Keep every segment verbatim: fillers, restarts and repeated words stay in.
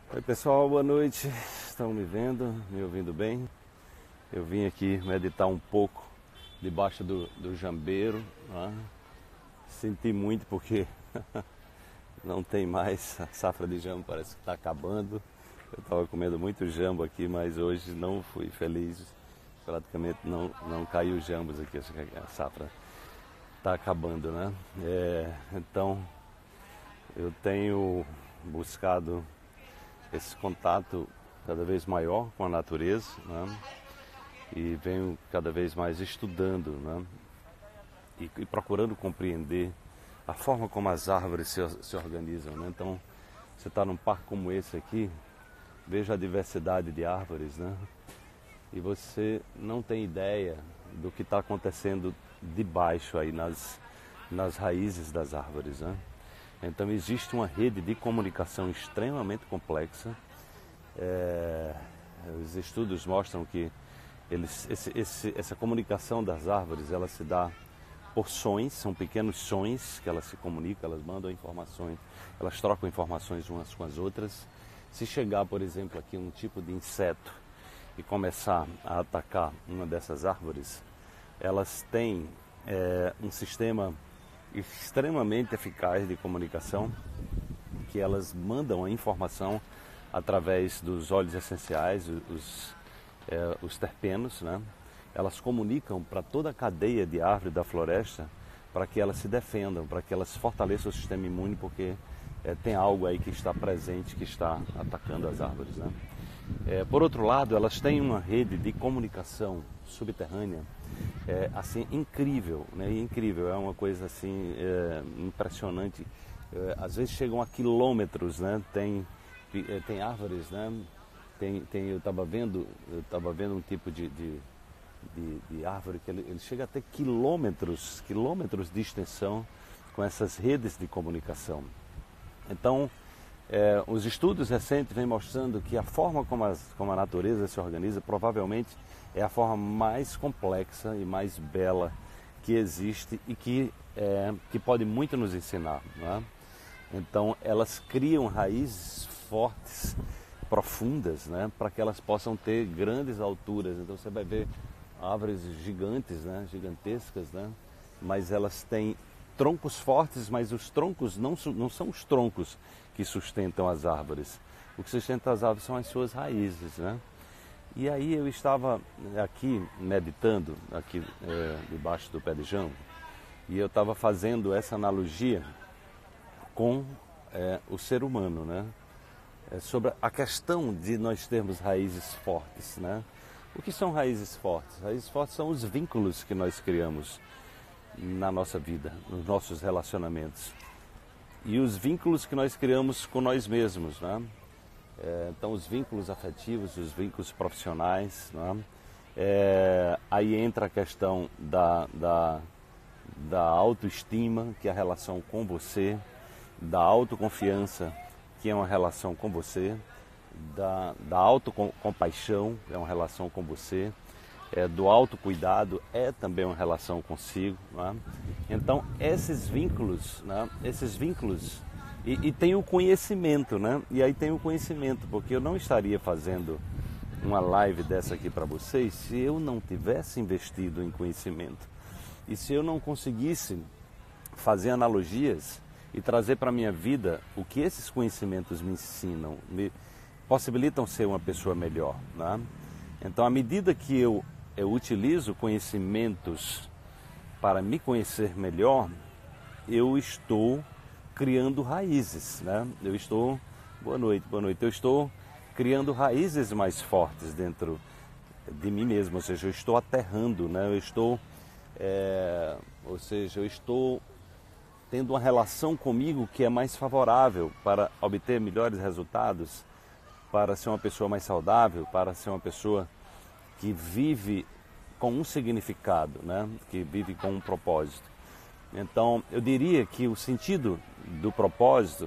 Oi pessoal, boa noite. Estão me vendo, me ouvindo bem? Eu vim aqui meditar um pouco debaixo do, do jambeiro, né? Senti muito porque não tem mais, a safra de jambo parece que está acabando. Eu estava comendo muito jambo aqui, mas hoje não fui feliz. Praticamente não, não caiu jambos aqui, acho que a safra está acabando, né? É, então eu tenho buscado esse contato cada vez maior com a natureza, né? E venho cada vez mais estudando, né? E, e procurando compreender a forma como as árvores se, se organizam, né? Então, você está num parque como esse aqui, veja a diversidade de árvores, né? E você não tem ideia do que está acontecendo debaixo aí nas, nas raízes das árvores, né? Então existe uma rede de comunicação extremamente complexa. É, os estudos mostram que eles, esse, esse, essa comunicação das árvores ela se dá por sons, são pequenos sons que elas se comunicam, elas mandam informações, elas trocam informações umas com as outras. Se chegar, por exemplo, aqui um tipo de inseto e começar a atacar uma dessas árvores, elas têm é, um sistema extremamente eficaz de comunicação, que elas mandam a informação através dos óleos essenciais, os, é, os terpenos, né? Elas comunicam para toda a cadeia de árvore da floresta para que elas se defendam, para que elas fortaleçam o sistema imune, porque é, tem algo aí que está presente, que está atacando as árvores, né? É, por outro lado, elas têm uma rede de comunicação subterrânea é, assim incrível, né? Incrível, é uma coisa assim é, impressionante. É, às vezes chegam a quilômetros, né? Tem é, tem árvores, né? Tem, tem eu estava vendo eu estava vendo um tipo de, de, de, de árvore que ele, ele chega até quilômetros, quilômetros de extensão com essas redes de comunicação. Então É, os estudos recentes vêm mostrando que a forma como, as, como a natureza se organiza provavelmente é a forma mais complexa e mais bela que existe e que, é, que pode muito nos ensinar, né? Então elas criam raízes fortes, profundas, né? Para que elas possam ter grandes alturas. Então você vai ver árvores gigantes, né? Gigantescas, né? Mas elas têm troncos fortes, mas os troncos não, não são os troncos que sustentam as árvores. O que sustenta as árvores são as suas raízes, né? E aí eu estava aqui meditando, aqui é, debaixo do pé de jambo, e eu estava fazendo essa analogia com é, o ser humano, né? É, sobre a questão de nós termos raízes fortes, né? O que são raízes fortes? Raízes fortes são os vínculos que nós criamos na nossa vida, nos nossos relacionamentos. E os vínculos que nós criamos com nós mesmos, né? É, então, os vínculos afetivos, os vínculos profissionais, né? É, aí entra a questão da, da, da autoestima, que é a relação com você, da autoconfiança, que é uma relação com você, da, da autocompaixão, que é uma relação com você, É, do autocuidado é também uma relação consigo, né? Então esses vínculos, né? Esses vínculos e, e tem o conhecimento, né? E aí tem o conhecimento, porque eu não estaria fazendo uma live dessa aqui para vocês se eu não tivesse investido em conhecimento e se eu não conseguisse fazer analogias e trazer para a minha vida o que esses conhecimentos me ensinam, me possibilitam ser uma pessoa melhor, né? Então, à medida que eu eu utilizo conhecimentos para me conhecer melhor, eu estou criando raízes, né? Eu estou, boa noite, boa noite, eu estou criando raízes mais fortes dentro de mim mesmo, ou seja, eu estou aterrando, né? Eu estou, é, ou seja, eu estou tendo uma relação comigo que é mais favorável para obter melhores resultados, para ser uma pessoa mais saudável, para ser uma pessoa que vive com um significado, né? Que vive com um propósito. Então, eu diria que o sentido do propósito,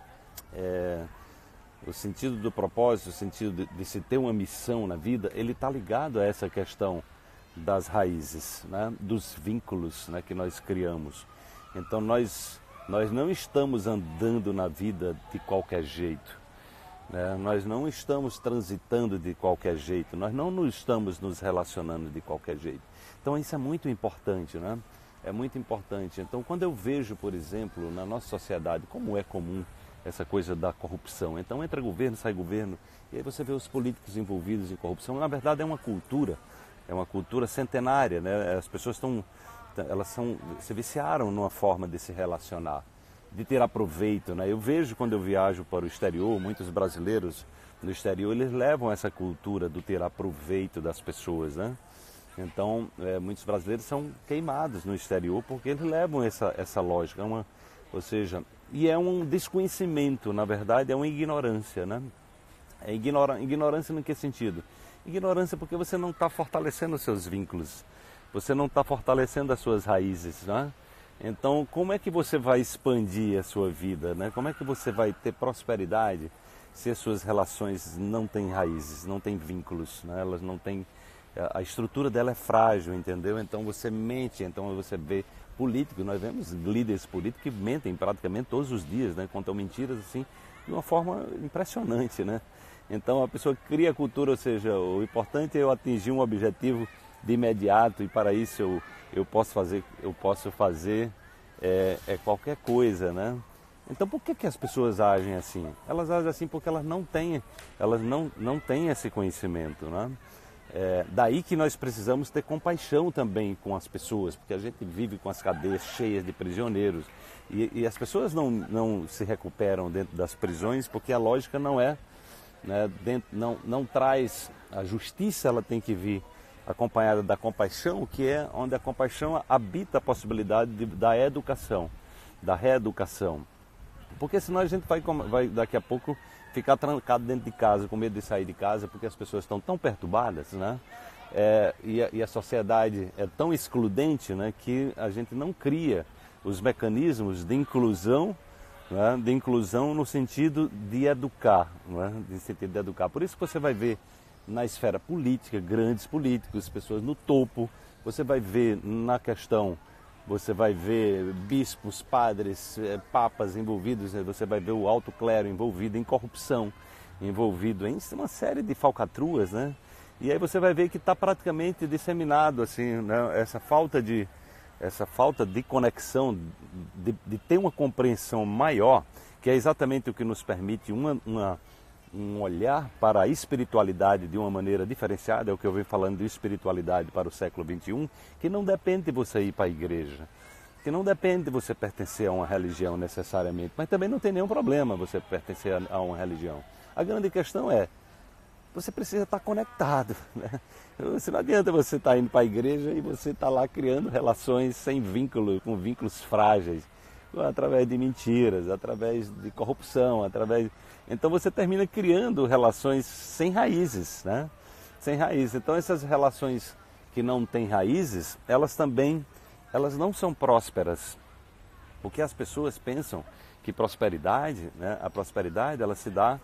é, o sentido do propósito, o sentido de, de se ter uma missão na vida, ele está ligado a essa questão das raízes, né? Dos vínculos, né? Que nós criamos. Então, nós, nós não estamos andando na vida de qualquer jeito. né? Nós não estamos transitando de qualquer jeito, nós não nos estamos nos relacionando de qualquer jeito. Então isso é muito importante, né? É muito importante. Então quando eu vejo, por exemplo, na nossa sociedade, como é comum essa coisa da corrupção. Então entra governo, sai governo, e aí você vê os políticos envolvidos em corrupção. Na verdade é uma cultura, é uma cultura centenária, né? As pessoas estão, elas são, se viciaram numa forma de se relacionar, de tirar proveito, né? Eu vejo quando eu viajo para o exterior, muitos brasileiros no exterior, eles levam essa cultura do tirar proveito das pessoas, né? Então, é, muitos brasileiros são queimados no exterior porque eles levam essa, essa lógica, uma, ou seja, e é um desconhecimento, na verdade, é uma ignorância, né? É ignora, ignorância em que sentido? Ignorância porque você não está fortalecendo os seus vínculos, você não está fortalecendo as suas raízes, né? Então, como é que você vai expandir a sua vida, né? Como é que você vai ter prosperidade se as suas relações não têm raízes, não têm vínculos, né? Elas não têm... A estrutura dela é frágil, entendeu? Então você mente, então você vê políticos, nós vemos líderes políticos que mentem praticamente todos os dias, né? Contam mentiras assim, de uma forma impressionante, né? Então a pessoa cria a cultura, ou seja, o importante é eu atingir um objetivo de imediato e para isso eu, eu posso fazer, eu posso fazer é, é qualquer coisa, né? Então por que, que as pessoas agem assim? Elas agem assim porque elas não têm, elas não, não têm esse conhecimento, né? É, daí que nós precisamos ter compaixão também com as pessoas, porque a gente vive com as cadeias cheias de prisioneiros e, e as pessoas não, não se recuperam dentro das prisões porque a lógica não é, né, dentro, não, não traz a justiça, ela tem que vir acompanhada da compaixão, que é onde a compaixão habita a possibilidade de, da educação, da reeducação, porque senão a gente vai, vai daqui a pouco ficar trancado dentro de casa, com medo de sair de casa, porque as pessoas estão tão perturbadas, né? É, e, a, e a sociedade é tão excludente, né, que a gente não cria os mecanismos de inclusão, né, de inclusão no sentido de educar, né, no sentido de educar. Por isso que você vai ver na esfera política, grandes políticos, pessoas no topo, você vai ver na questão... Você vai ver bispos, padres, papas envolvidos, você vai ver o alto clero envolvido em corrupção, envolvido em uma série de falcatruas, né? E aí você vai ver que está praticamente disseminado assim, né? essa falta de essa falta de conexão, de, de ter uma compreensão maior, que é exatamente o que nos permite uma, uma, um olhar para a espiritualidade de uma maneira diferenciada, é o que eu venho falando de espiritualidade para o século vinte e um, que não depende de você ir para a igreja, que não depende de você pertencer a uma religião necessariamente, mas também não tem nenhum problema você pertencer a uma religião. A grande questão é, você precisa estar conectado, né? Não adianta você estar indo para a igreja e você estar lá criando relações sem vínculo, com vínculos frágeis, através de mentiras, através de corrupção, através... Então você termina criando relações sem raízes, né? Sem raízes. Então essas relações que não têm raízes, elas também, elas não são prósperas, porque as pessoas pensam que prosperidade, né? A prosperidade ela se dá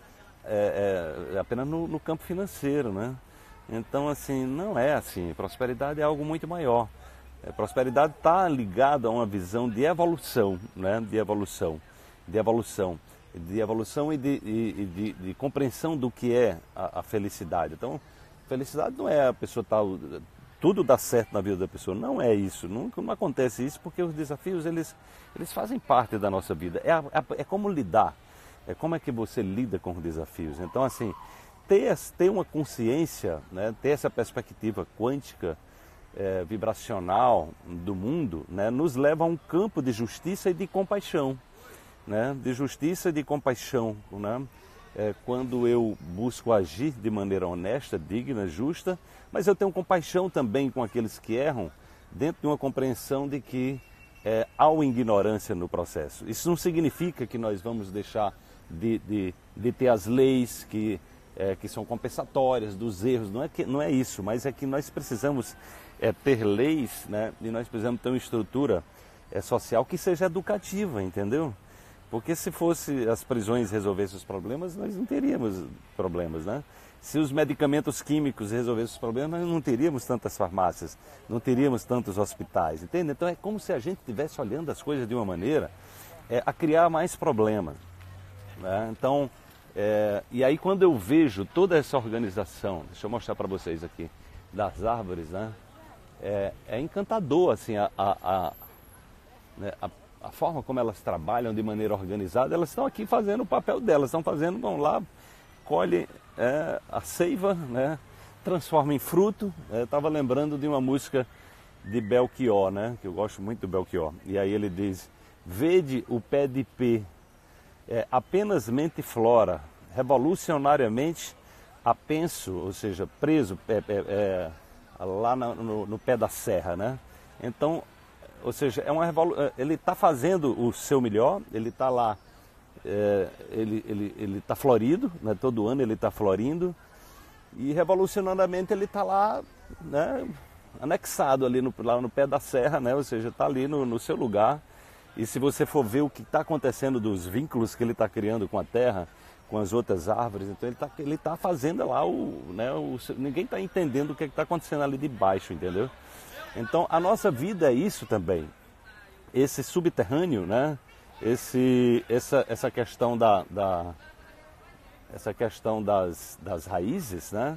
é, é, apenas no, no campo financeiro, né? Então assim, não é assim. Prosperidade é algo muito maior. É, prosperidade está ligada a uma visão de evolução, né? De evolução, de evolução, de evolução e de, e, de, de compreensão do que é a, a felicidade. Então, felicidade não é a pessoa estar tá, tudo dá certo na vida da pessoa. Não é isso. Não, não acontece isso porque os desafios eles, eles fazem parte da nossa vida. É, é, é como lidar. É como é que você lida com os desafios. Então, assim, ter, ter uma consciência, né? Ter essa perspectiva quântica, É, vibracional do mundo, né, nos leva a um campo de justiça e de compaixão, né, de justiça e de compaixão, né, é, quando eu busco agir de maneira honesta, digna, justa, mas eu tenho compaixão também com aqueles que erram, dentro de uma compreensão de que é, há uma ignorância no processo. Isso não significa que nós vamos deixar de, de, de ter as leis que, é, que são compensatórias dos erros, não é, que, não é isso, mas é que nós precisamos é ter leis, né? E nós precisamos ter uma estrutura é, social que seja educativa, entendeu? Porque se fosse as prisões resolvessem os problemas, nós não teríamos problemas, né? Se os medicamentos químicos resolvessem os problemas, nós não teríamos tantas farmácias, não teríamos tantos hospitais, entende? Então é como se a gente estivesse olhando as coisas de uma maneira é, a criar mais problemas, né? Então, É, e aí quando eu vejo toda essa organização, deixa eu mostrar para vocês aqui, das árvores, né? É, é encantador assim, a, a, a, né, a, a forma como elas trabalham de maneira organizada. Elas estão aqui fazendo o papel delas, estão fazendo, vão lá, colhe é, a seiva, né? Transforma em fruto. Eu estava lembrando de uma música de Belchior, né? Que eu gosto muito do Belchior. E aí ele diz: vede o pé de pé, é, apenas mente flora, revolucionariamente apenso, ou seja, preso é, é, é, lá no, no, no pé da serra, né? Então, ou seja, é uma revolu... ele está fazendo o seu melhor, ele está lá, é, ele ele ele está florido, né? Todo ano ele está florindo, e revolucionariamente ele está lá, né? Anexado ali no, lá no pé da serra, né? Ou seja, está ali no, no seu lugar. E se você for ver o que está acontecendo dos vínculos que ele está criando com a terra, com as outras árvores, então ele está ele tá fazendo lá o, né, o... Ninguém está entendendo o que está acontecendo ali de baixo, entendeu? Então a nossa vida é isso também. Esse subterrâneo, né? Esse, essa, essa questão, da, da, essa questão das, das raízes, né?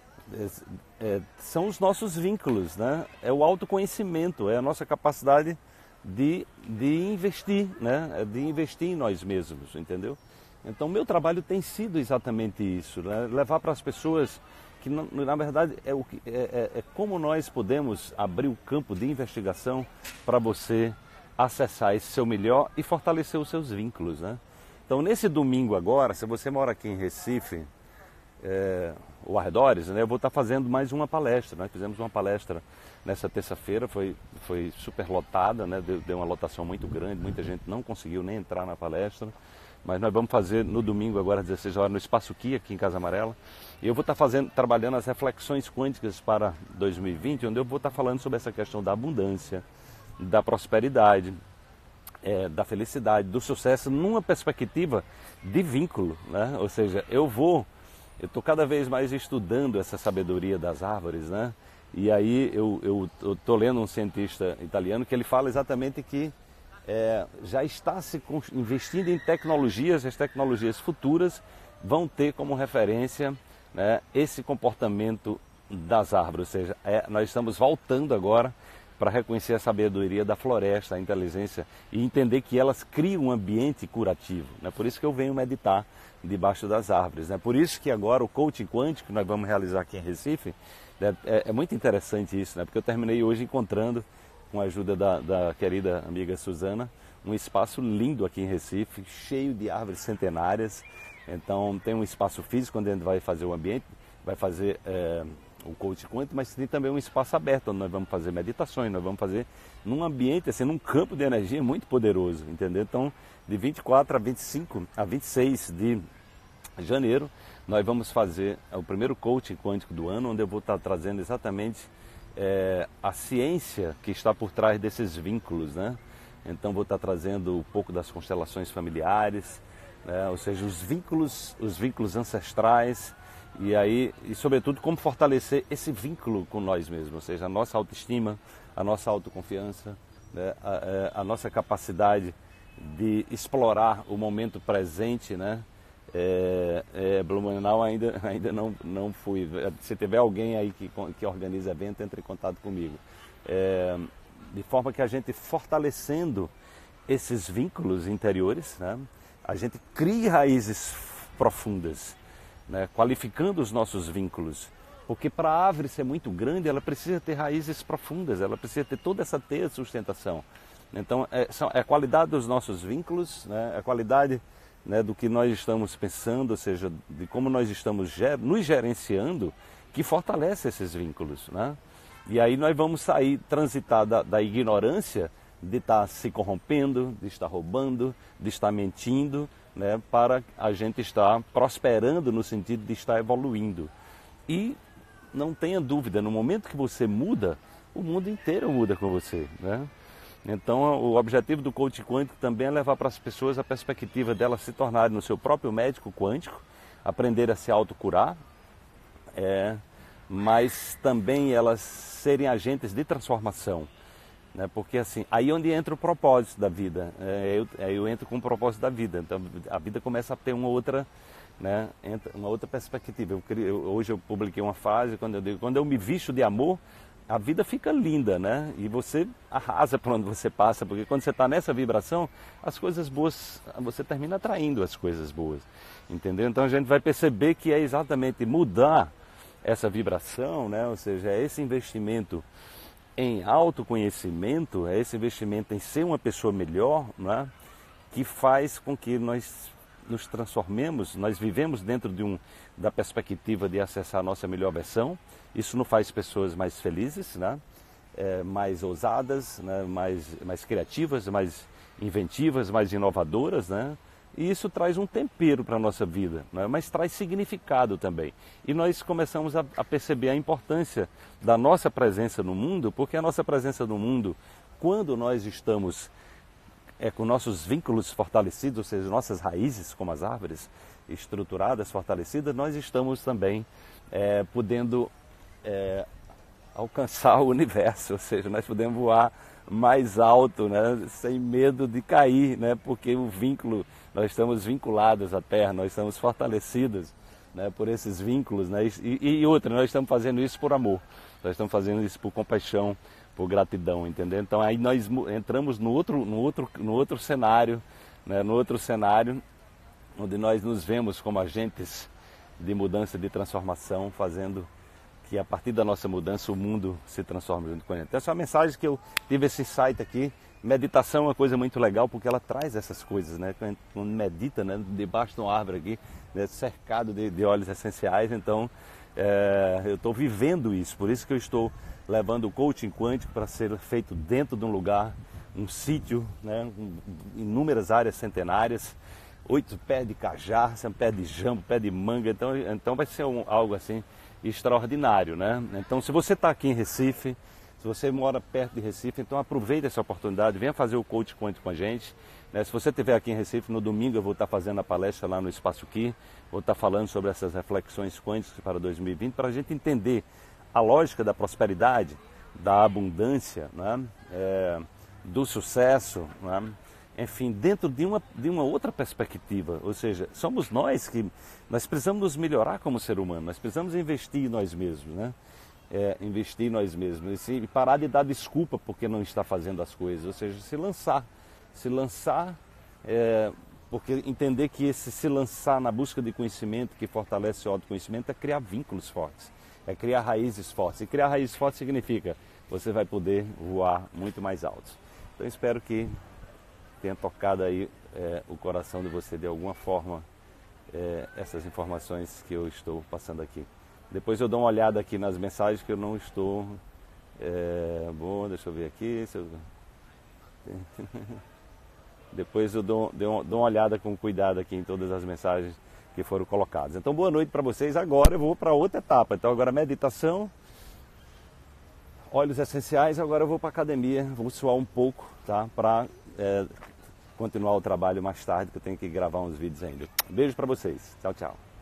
É, é, são os nossos vínculos, né? É o autoconhecimento, é a nossa capacidade de, de investir, né? De investir em nós mesmos, entendeu? Então, meu trabalho tem sido exatamente isso, né? Levar para as pessoas que, na verdade, é, o que, é, é, é como nós podemos abrir o campo de investigação para você acessar esse seu melhor e fortalecer os seus vínculos, né? Então, nesse domingo agora, se você mora aqui em Recife, é, ou arredores, né, eu vou estar fazendo mais uma palestra. Nós fizemos uma palestra nessa terça-feira, foi, foi super lotada, né, deu, deu uma lotação muito grande, muita gente não conseguiu nem entrar na palestra, mas nós vamos fazer no domingo agora às dezesseis horas no Espaço Ki, aqui em Casa Amarela, e eu vou estar fazendo, trabalhando as reflexões quânticas para dois mil e vinte, onde eu vou estar falando sobre essa questão da abundância, da prosperidade, é, da felicidade, do sucesso, numa perspectiva de vínculo, né? Ou seja, eu vou Eu estou cada vez mais estudando essa sabedoria das árvores, né? E aí eu estou lendo um cientista italiano que ele fala exatamente que é, já está se investindo em tecnologias, as tecnologias futuras vão ter como referência, né, esse comportamento das árvores. Ou seja, é, nós estamos voltando agora para reconhecer a sabedoria da floresta, a inteligência, e entender que elas criam um ambiente curativo, né? Por isso que eu venho meditar debaixo das árvores, né? Por isso que agora o coaching quântico que nós vamos realizar aqui em Recife, né? é, é muito interessante isso, né? Porque eu terminei hoje encontrando, com a ajuda da, da querida amiga Suzana, um espaço lindo aqui em Recife, cheio de árvores centenárias. Então tem um espaço físico onde a gente vai fazer o ambiente, vai fazer é, o coaching quântico, mas tem também um espaço aberto onde nós vamos fazer meditações, nós vamos fazer num ambiente, assim, num campo de energia muito poderoso, entendeu? Então, de vinte e quatro a vinte e cinco a vinte e seis de janeiro, nós vamos fazer o primeiro coaching quântico do ano, onde eu vou estar trazendo exatamente é, a ciência que está por trás desses vínculos, né? Então vou estar trazendo um pouco das constelações familiares, né? Ou seja, os vínculos, os vínculos ancestrais, e aí, e sobretudo, como fortalecer esse vínculo com nós mesmos, ou seja, a nossa autoestima, a nossa autoconfiança, né? a, a, a nossa capacidade de explorar o momento presente, né? É, é, Blumenau ainda, ainda não, não fui. Se tiver alguém aí que, que organiza evento, entre em contato comigo. É, de forma que a gente, fortalecendo esses vínculos interiores, né, a gente cria raízes profundas, né, qualificando os nossos vínculos. Porque para a árvore ser muito grande, ela precisa ter raízes profundas, ela precisa ter toda essa teia de sustentação. Então, é, são, é a qualidade dos nossos vínculos, né, é a qualidade, né, do que nós estamos pensando, ou seja, de como nós estamos ger nos gerenciando, que fortalece esses vínculos, né? E aí nós vamos sair, transitar da, da ignorância de estar se corrompendo, de estar roubando, de estar mentindo, né, para a gente estar prosperando no sentido de estar evoluindo. E não tenha dúvida, no momento que você muda, o mundo inteiro muda com você, né? Então, o objetivo do coaching quântico também é levar para as pessoas a perspectiva delas se tornarem no seu próprio médico quântico, aprender a se autocurar, é, mas também elas serem agentes de transformação, né? Porque assim, aí é onde entra o propósito da vida, é, eu, eu entro com o propósito da vida, então a vida começa a ter uma outra, né, entra uma outra perspectiva. Eu, crio, eu, hoje eu publiquei uma frase, quando eu digo, quando eu me visto de amor, a vida fica linda, né? E você arrasa por onde você passa, porque quando você está nessa vibração, as coisas boas, você termina atraindo as coisas boas, entendeu? Então a gente vai perceber que é exatamente mudar essa vibração, né? Ou seja, é esse investimento em autoconhecimento, é esse investimento em ser uma pessoa melhor, né? Que faz com que nós nos transformemos, nós vivemos dentro de um, da perspectiva de acessar a nossa melhor versão. Isso nos faz pessoas mais felizes, né? É, mais ousadas, né? mais, mais criativas, mais inventivas, mais inovadoras, né? E isso traz um tempero para a nossa vida, né? Mas traz significado também. E nós começamos a, a perceber a importância da nossa presença no mundo, porque a nossa presença no mundo, quando nós estamos é, com nossos vínculos fortalecidos, ou seja, nossas raízes, como as árvores, estruturadas, fortalecidas, nós estamos também é, podendo é, alcançar o universo, ou seja, nós podemos voar mais alto, né, sem medo de cair, né, porque o vínculo, nós estamos vinculados à Terra, nós estamos fortalecidos, né, por esses vínculos, né, e, e outra, nós estamos fazendo isso por amor, nós estamos fazendo isso por compaixão, por gratidão, entendeu? Então aí nós entramos no outro, no outro, no outro cenário, né, no outro cenário, onde nós nos vemos como agentes de mudança, de transformação, fazendo que a partir da nossa mudança o mundo se transforme junto com a gente. Então, essa é uma mensagem que eu tive esse insight aqui. Meditação é uma coisa muito legal porque ela traz essas coisas, né? Quando a gente medita, né, debaixo de uma árvore aqui, né, cercado de, de óleos essenciais, então é, eu estou vivendo isso. Por isso que eu estou levando o coaching quântico para ser feito dentro de um lugar, um sítio, né, inúmeras áreas centenárias, oito pés de cajá, pé de jambo, pé de manga, então, então vai ser um, algo assim extraordinário, né? Então, se você está aqui em Recife, se você mora perto de Recife, então aproveite essa oportunidade, venha fazer o coach quântico com a gente, né? Se você estiver aqui em Recife, no domingo eu vou estar fazendo a palestra lá no Espaço Ki, vou estar falando sobre essas reflexões quânticas para dois mil e vinte, para a gente entender a lógica da prosperidade, da abundância, né? É, do sucesso, né? Enfim, dentro de uma, de uma outra perspectiva, ou seja, somos nós que, nós precisamos nos melhorar como ser humano, nós precisamos investir em nós mesmos, né? É, investir em nós mesmos e parar de dar desculpa porque não está fazendo as coisas, ou seja, se lançar, se lançar, é, porque entender que esse se lançar na busca de conhecimento que fortalece o autoconhecimento é criar vínculos fortes, é criar raízes fortes, e criar raízes fortes significa você vai poder voar muito mais alto. Então espero que tenha tocado aí é, o coração de você de alguma forma, é, essas informações que eu estou passando aqui. Depois eu dou uma olhada aqui nas mensagens que eu não estou... É, bom, deixa eu ver aqui. Se eu... Depois eu dou, dou, dou uma olhada com cuidado aqui em todas as mensagens que foram colocadas. Então, boa noite para vocês. Agora eu vou para outra etapa. Então, agora meditação, óleos essenciais. Agora eu vou para a academia, vou suar um pouco, tá? Para é, continuar o trabalho mais tarde, que eu tenho que gravar uns vídeos ainda. Beijo para vocês. Tchau, tchau.